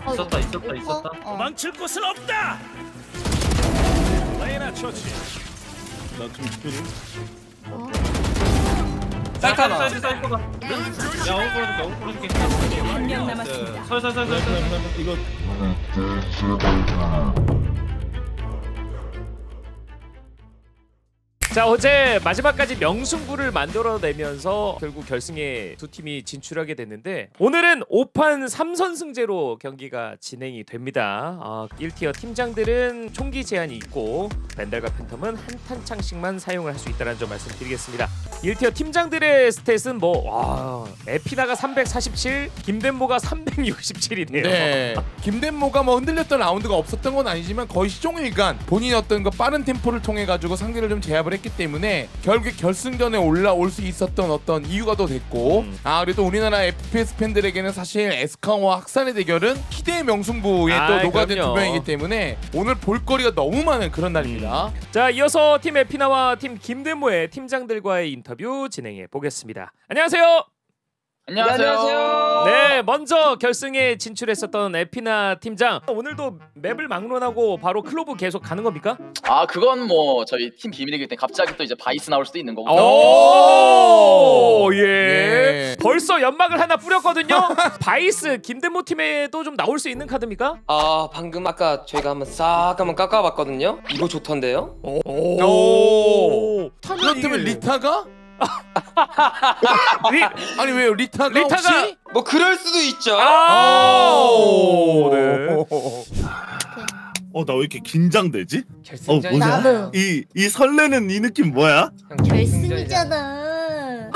있었다. 도망칠 곳은 없다. 레이나 처치. 나좀 스피드. 쌀카나. 사이드 야, 오고 볼게. 한 명 남았습니다. 설설설설. 이거 자, 어제 마지막까지 명승부를 만들어내면서 결국 결승에 두 팀이 진출하게 됐는데 오늘은 5판 3선승제로 경기가 진행이 됩니다. 1티어 팀장들은 총기 제한이 있고 벤달과 팬텀은 한 탄창씩만 사용을 할 수 있다는 점 말씀드리겠습니다. 1티어 팀장들의 스탯은 에피나가 347, 김덴모가 367이네요. 네. 김덴모가 뭐 흔들렸던 라운드가 없었던 건 아니지만 거의 시종일관 본인의 어떤 그 빠른 템포를 통해 가지고 상대를 좀 제압을 했기 때문에 결국에 결승전에 올라올 수 있었던 어떤 이유가 또 됐고 그래도 우리나라 FPS 팬들에게는 사실 에스카와 학산의 대결은 희대의 명승부에 또 녹아든 두 명이기 때문에 오늘 볼거리가 너무 많은 그런 날입니다. 자, 이어서 팀 에피나와 팀 김덴모의 팀장들과의 인터뷰 진행해 보겠습니다. 안녕하세요. 안녕하세요. 네, 먼저 결승에 진출했었던 에피나 팀장, 오늘도 맵을 막론하고 바로 클로브 계속 가는 겁니까? 그건 뭐 저희 팀 비밀이기 때문에 갑자기 또 이제 바이스 나올 수도 있는 거고. 오, 예. 벌써 연막을 하나 뿌렸거든요. 바이스 김덴모 팀에도 좀 나올 수 있는 카드입니까? 방금 아까 저희가 한번 깎아봤거든요. 이거 좋던데요? 오. 그렇다면 리타가? 아니 왜요? 리타가 혹시? 뭐 그럴 수도 있죠. 네. 나 왜 이렇게 긴장되지? 결승전이다. 나도. 이 설레는 이 느낌 뭐야? 결승이잖아.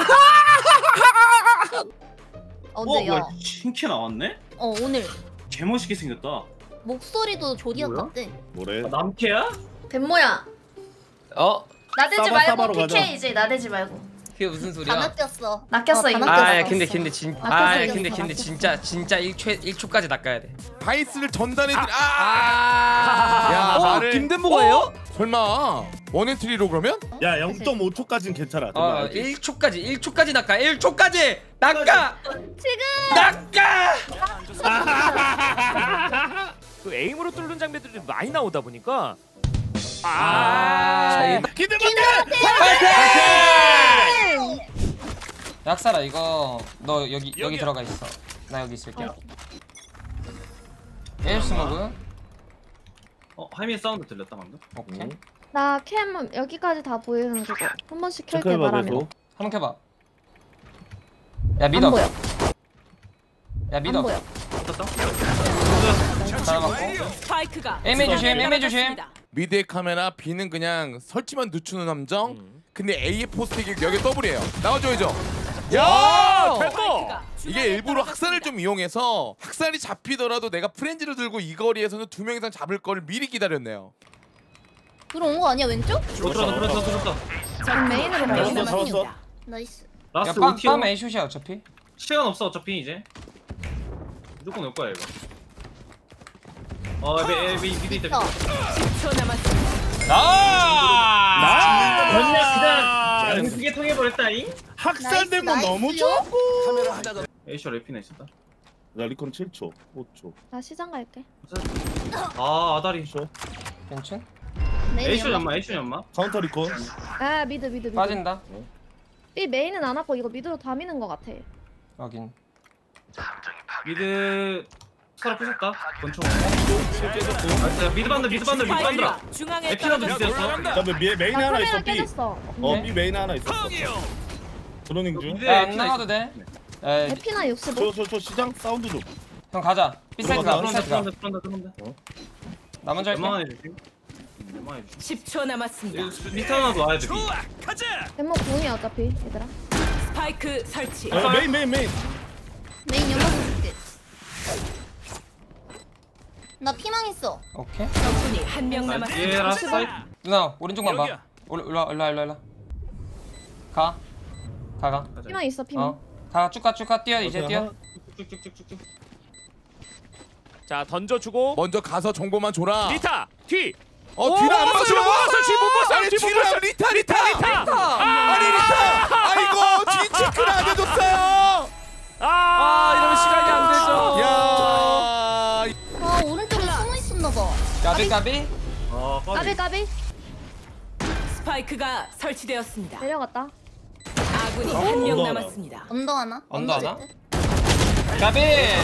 근데 야. 신캐 나왔네? 오늘 개멋있게 생겼다. 목소리도 조디악 같대. 뭐래? 남캐야? 덴모야. 나대지 사바로 말고 가자. PK 이제 나대지 말고. 그게 무슨 다 소리야? 낚였어. 낚였어 이거. 근데 낚였어, 진짜 1초까지 낚아야 돼. 바이스를 전단에 김덴모가예요? 설마 원앤트리로 그러면? 야 0.5초까지는 괜찮아. 1초까지 낚아. 1초까지 낚아. 지금 낚아. 그 에임으로 뚫는 장면들이 많이 나오다 보니까 약사라 이거 너 여기 들어가 있어. 나 여기 있을게. 에어스모그. 하이미 사운드 들렸다 방금. 오케이. 나 캠 여기까지 다 보이는 그거 한 번씩 켤게 체크해봐 말하면. 계속. 한번 켜봐. 야 안 믿어. 보여. 야 안 믿어. 보여. 잘 맞고. 스파이크가 에임에 조심. 미드의 카메라, B는 그냥 설치만 늦추는 함정. 근데 A의 포스틱이 여기 더블이에요. 나와줘야죠. 야! 됐고! 이게 일부러 학살을 좀 이용해서 학살이 잡히더라도 내가 프렌즈를 들고 이 거리에서는 2명 이상 잡을 거를 미리 기다렸네요. 들어온 거 아니야 왼쪽? 들었다. 메인으로 메인 잡았어. 나이스. 라스트 야, 5티어. 빰 A슛이야 어차피. 시간 없어 어차피 이제. 무조건 올 거야 이거. 미드 있다. 10초 남았습니다. 그냥 크게 통해버렸다잉. 학살된 건 나이스, 너무 나이스요? 좋고. 에이셔 레피나 있었다. 나 리콘 7초, 5초. 나 시장 갈게. 아다리. 괜찮? 에이셔 연마. 카운터 리콘. 미드. 빠진다. 이 메인은 안 왔고 이거 미드로 다 미는 거 같아. 확인. 미드 서로 부셨다. 권총. 미드 반들. 스파이크가 중앙에 에피나도 미드였어. 그다음에 메인 하나 있어. B. 깨졌어. B 메인 하나 있었어. 드로닝 중. 미드 안 나가도 돼. 에피나 65. 저 시장 사운드 좀. 형 가자. B사이트가. 들어온다. 나 먼저 할게. 연마해 주지. 10초 남았습니다. 리턴하고 와야 돼. 덴모 공이야 어차피 얘들아. 스파이크 설치. 메인. 메인 연막 줄게. 나 피망 있어. 오케이. 적군이 한 명 남았습니다. 라스트 사이트. 누나 오른쪽만 봐. 일로. 가. 피망 있어 피망. 가 쭉 가 뛰어 이제 뛰어. 쭉쭉쭉쭉. 자, 던져주고 먼저 가서 정보만 줘라. 리타! 뒤! 뒤를 안 봐줘. 아니 뒤를 리타. 아니 리타. 아이고 뒤 체크를 안 해줬어요. 이러면 시간이 안 되죠. 야. 까비 까비. 아 까비 까비. 스파이크가 설치되었습니다. 내려갔다. 아군이 한 명 언더 하나. 남았습니다. 언더 하나. 언더 하나? 세트. 까비.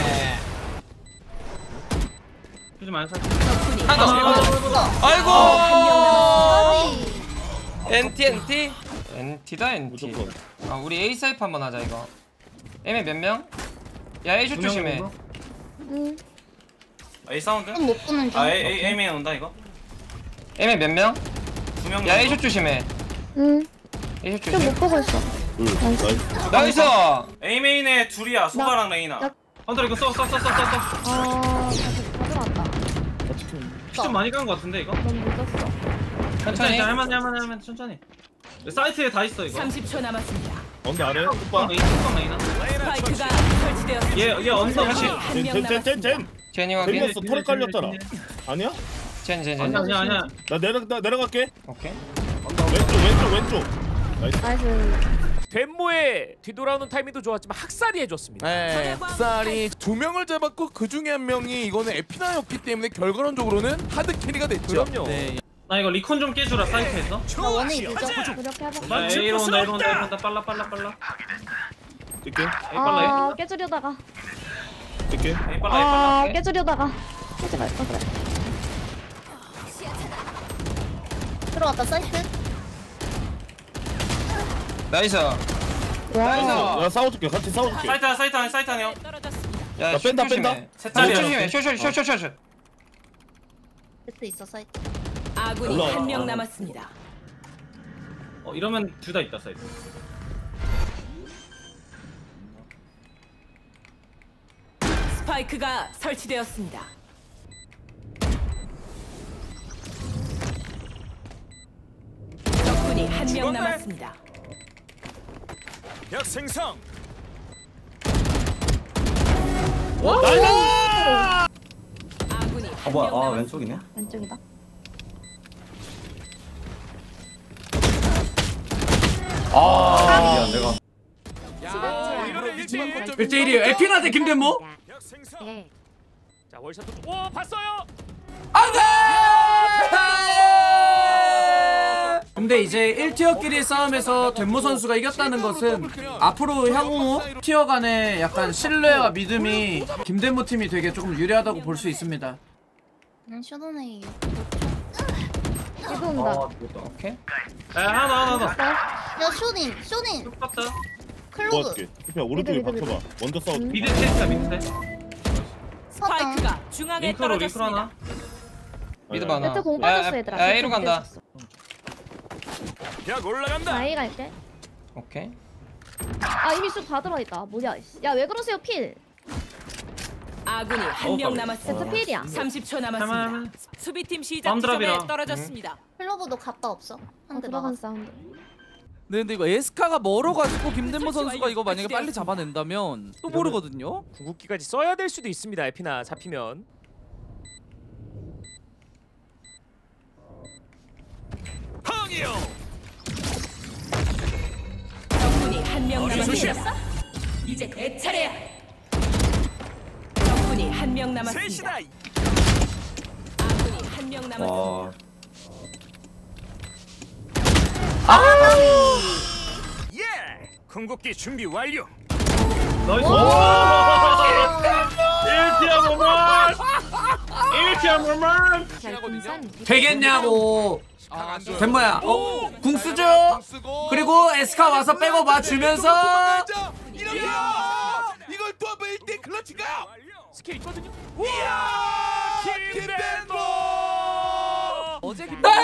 요즘 안 살. 적군이 하나 더. 아이고. 까비. NT. NT다 NT. 무조건. 아 우리 A 사이프 한번 하자 이거. M에 몇 명? 야 A 슛 조심해. 응. A 사운드? 못 보는 중. 아 A 메인 온다 이거. M에 몇 명? 2명. 야 A 슛 조심해. 응. A 슛 좀 조심. 못 보고 있어. 나이스. 나이스. A 메인에 둘이야. 소바랑 레이나. 나- 언더 이거 써. 아, 가져갔다. 좀 많이 간 거 같은데 이거. 너무 늦었어. 천천히. 할만해 천천히. 사이트에 다 있어 이거. 30초 남았습니다. 언더 아래. 소바랑 레이나. 스파이크가 설치되었습니다. 얘 언더 적군이 다시. 한 명 남았습니다. 젠. 제니 확인. 젠이었어. 털에 깔렸잖아. 아니야? 젠. 아니야. 나 내려갈게. 오케이. 왼쪽. 나이스. 나이스. 덴모의 뒤돌아오는 타이밍도 좋았지만 학살이 해줬습니다. 네, 쌀이 두 명을 잡았고 그 중에 한 명이 이거는 에피나였기 때문에 결과론적으로는 하드 캐리가 됐죠. 그럼요. 네. 나 이거 리콘 좀 깨주라 사이트에서. 나 원이 늦어. 그렇게 해봐. 나 A로 온다. 빨라. 뛸게. A 빨라. 아, 깨주려다가. 뛸게. A 빨라. 아, 깨주려다가. 깨지 말까 그래. 들어왔다 사이트. 나이스. 와. 나이스. 야 싸워줄게. 같이 싸워줄게. 사이트 안에 형. 떨어졌습니다. 야 나 뺀다, 슛 조심해. 세 슛 짜리야. 조심해. 슛. 세트 있어 사이트. 아군이 올라와. 한 명 남았습니다. 이러면 둘 다 있다 사이트. 스파이크가 설치되었습니다. 적군이 한 명 남았습니다. 약 생성. 아군이 한 명 남았습니다. 왼쪽이네. 왼쪽이다. 야, 이러면 1대1. 1대1이에요. 에피나 대 김대모. 약 생성. 자 월샷도. 오 봤어요. 근데 이제 1티어끼리 싸움에서 덴모 선수가 이겼다는 것은 앞으로 향후 티어 간의 약간 신뢰와 믿음이 김덴모 팀이 되게 조금 유리하다고 볼 수 있습니다. 쇼도네이. 이거 온다. 오케이. 하나 더. 야 쇼딘. 똑같다. 클로브. 도와줄게. 스피야 오른쪽에 미드. 박혀봐. 먼저 싸워. 미드 테스트야 미드. 스파이크가 중앙에 링크로 떨어졌습니다. 하나. 미드 많아. 세트 공 빠졌어 얘들아. 야 A로 간다. 약 올라간다. 아이 갈게. 오케이. 아 이미 쑥 다 들어있다. 뭐야? 야 왜 그러세요 필? 아군이 한 명 세트 남았습니다. 필이야. 30초 남았습니다. 할만하면. 수비팀 시작 빰드랍이라. 지점에 떨어졌습니다. 클로브도 갔다 없어. 들어간 사운드. 네, 근데 이거 에스카가 멀어가지고 김덴모 선수가 이거 만약에 빨리 잡아낸다면 또 모르거든요. 궁극기까지 써야 될 수도 있습니다. 에피나 잡히면. 적군이 한 명 남았습니다. 이제 내 차례야. 적군이 한 명 남았습니다. 아군이 한 명 남았습니다. 예. 궁극기 준비 완료. 나이스. 1티어 모만. 되겠냐고. 덴모야. 궁 쓰죠. 그리고 에스카 와서 백업 와주면서 이걸 또 한번 1대 클러치가. 스킬 있거든요. 이야! 김덴모! 어제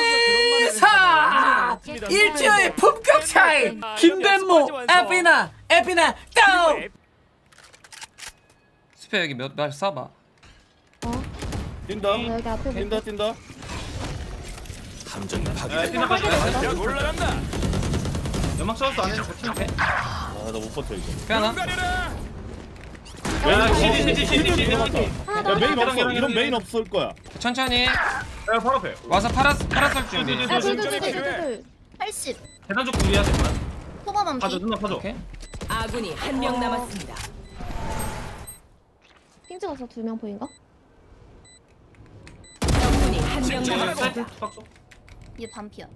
나이사 1티어의 품격 차이. 김덴모 에피나 다운. 스페 여기 몇 발 쏴봐. 뛴다. 여기 앞에 뛴다. 에피나까지. 약 올라간다. 연막 쏘았어 안 해도 좋지. 아나 못 버텨 이거. 스페 하나. 야 CD. 야 메인 없어. 이런 메인 없을 거야. 천천히. 야 바로 앞에. 와서 파라솔 준비. 야 둘 80. 계단 쪽 둘이야 잠깐. 소바만 파줘 피. 누나 파줘. 오케이. 아군이 한 명 남았습니다. 핑 찍어서 2명 보인가? 적군이 한 한명 남았습니다. 사이트 박수. 얘 반피야.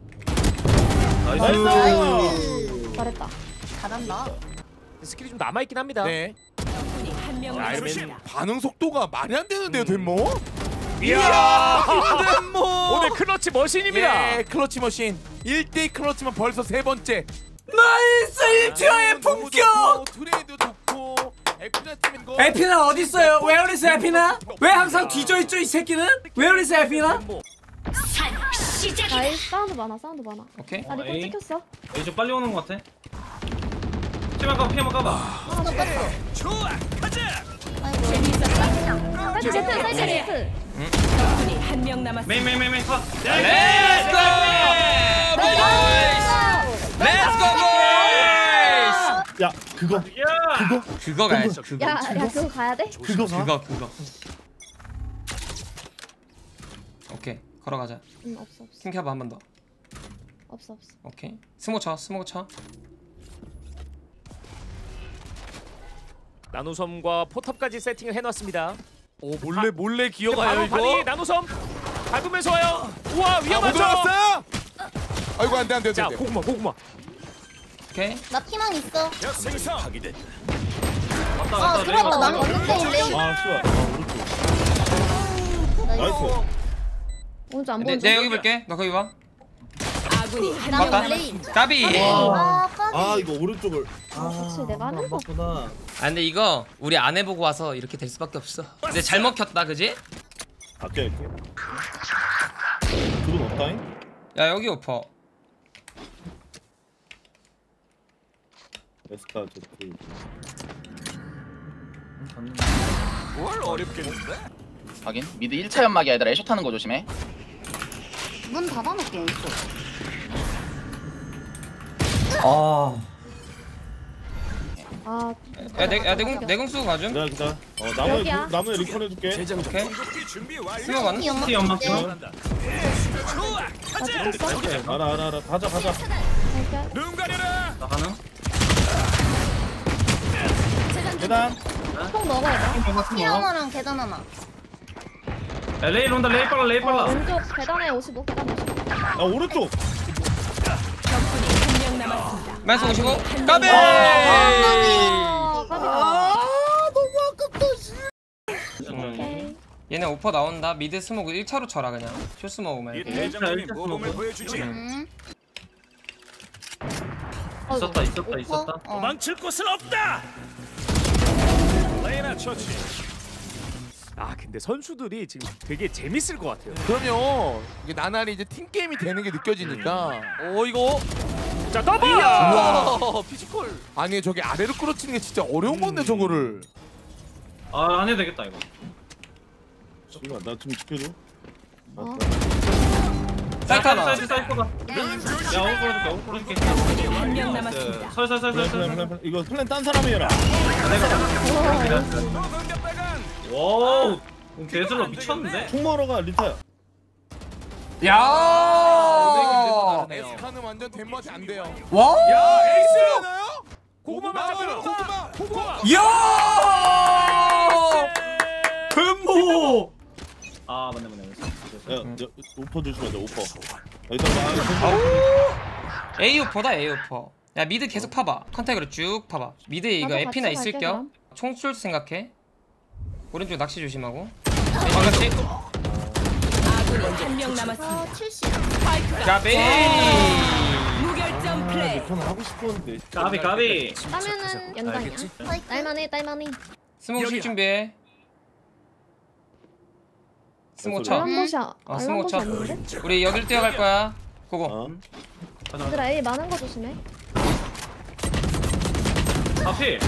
나이스. 잘했다. 잘한다. 스킬이 좀 남아있긴 합니다. 네. 한명 자, 남았습니다. 반응 속도가 말이 안 되는데요, 덴모. 이야! 덴모. 오늘 클러치 머신입니다. 예, 클러치 머신. 1대2 클러치만 벌써 3번째. 나이스 1티어의 품격. 트레이드 좋고. 에피나 팀인 거. 에피나 어딨어요? 웨어리스 에피나? 왜 항상 뒤져있죠 이 새끼는? 웨어리스 에피나? 나이스 사운드 많아 사운드 많아. 오케이. 나 리본 에이. 찍혔어. 이제 빨리 오는 것 같아. 피만 까봐 피만 까봐. 하나 뺐어. 재미있었어. 사이드 제트 사이드 제트. 적군이 한명 남았습니다. 메인 컷. 렛츠고! 렛츠고! 야 그거 야. 그거 가야죠. 그거. 야 그거 가야 돼? 그거 가. 그거. 오케이. 걸어가자. 없어. 킹 켜봐 한 번 더. 없어. 오케이. 스모 쳐. 나노섬과 포탑까지 세팅을 해놨습니다. 오, 몰래 기어가요 바로 이거. 바디 나노섬 밟으면서 와요. 우와 못 위험하죠. 들어갔어요. 아이고 안돼. 자 고구마. 오케이. 나 피망 있어. 맞다 들어왔다. 난 왔는데 레이. 아 씨발. 나이스. 오른쪽 안 네, 보이지? 내 여기 볼게. 너 거기 봐. 아군이 한명 맞다. 레이. 까비. 아 이거 오른쪽을. 그치 내가 하는 거. 맞구나. 아 근데 이거 우리 안 해보고 와서 이렇게 될 수밖에 없어. 근데 잘 먹혔다, 그지? 아껴. 그건 없다잉. 야 여기 오퍼. 에스카 제트. 확인. 미드 1차 연막이야 얘들아. 애쇼 타는 거 조심해. 문 닫아놓게 있어. 아 내공 쓰고 가줌. 기다. 여기야. 나무에 리콘 해줄게. 오케이. 스모 가는? 티 연막 중. 나 찍혔어. 알아. 가자. 나 가능. 계단. 총 먹어야 돼. 피 하나랑 계단 하나. 야, 레일 온다. 레일 빨라. 왼쪽 계단에 55 계단 55. 아 오른쪽. 적군이 한명 남았습니다. 말씀 오시고. 까비. 오케이. 얘네 오퍼 나온다. 미드 스모그 1차로 쳐라 그냥. 슛 스모그만 이렇게. 응. 있었다. 도망칠 아 근데 선수들이 지금 되게 재밌을 것 같아요. 그럼요. 이게 나날이 이제 팀 게임이 되는 게 느껴지니까. 오 이거. 자 더블. 와 피지컬. 아니 저기 아래로 끌어치는 게 진짜 어려운 건데 저거를. 안 해도 되겠다 이거. 이거 나 좀 지켜줘. 사이트 하나. 사이트가. 야 오른 끌어줄게. 한명 남았습니다. 설설설설. 이거 플랜 딴 사람이 해라. 와우. 개슬러 미쳤는데? 총 먹으러가 리타야. 야. 에스카는 완전 덴마트 안 돼요. 와. 야 에이스 나요? 고구마 맞아. 고구마. 야. 뱀모. 아 맞네. 야, 오퍼 조심하자. 오퍼. 일단 A 오퍼다 A 오퍼. 야 미드 계속 파봐. 컨택으로 쭉 파봐. 미드 이거 나도 에피나 같이 있을 갈게, 겸 총쏠 생각해. 오른쪽 낚시 조심하고. 반갑지? 아군이 한명 남았습니다. 70. 스파이크가 까비. 무결점 플레이. 리콘 하고 싶었는데. 까비. 따면은 연장이야. 딸만해. 스모그 실 준비해. 스모 쳐. 알람봇이야. 스모 알람봇이 쳐. 없는데? 우리 여길 뛰어갈 거야. 고고. 얘들아 A 많은 거 조심해. 앞이.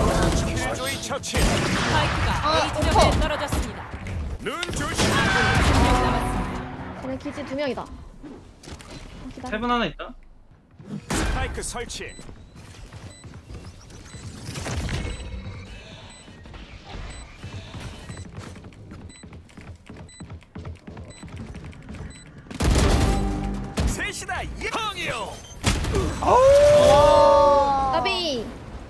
스파이크가 A 지점에 떨어졌습니다. 한명 남았습니다. 그래 기지 2명이다. 기다려. 세븐 하나 있다. 까비.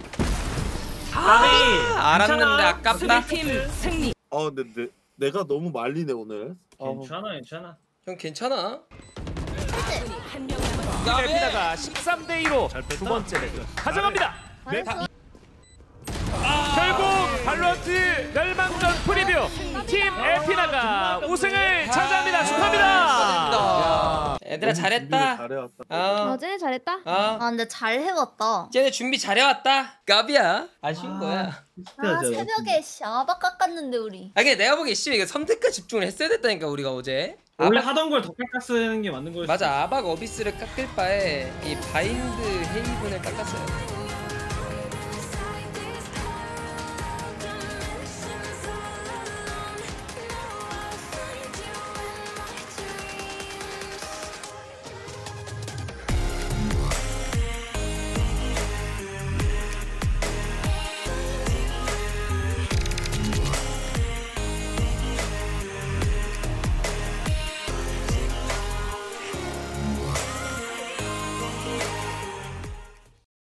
알았는데 아깝다. 수비팀 승리. 근데 내가 너무 말리네 오늘. 괜찮아. 형 괜찮아? 한명 남았습니다. 에피나가 13대 2로 두 번째 레드 가져갑니다. 잘했어. 결국 발로란트 멸망전 프리뷰 팀 에피나가 우승을 차지합니다. 축하합니다. 얘들아 잘했다. 아, 쟤네 잘했다. 아, 근데 잘 해왔다. 쟤네 준비 잘해왔다. 까비야. 아쉬운 거야. 새벽에 아박 깎았는데 우리. 근데 내가 보기에 이거 선택과 집중을 했어야 됐다니까 우리가 어제. 원래 하던 걸 더 깎았는 게 맞는 거였어. 맞아, 아박 어비스를 깎을 바에 이 바인드 헤이븐을 깎았어요.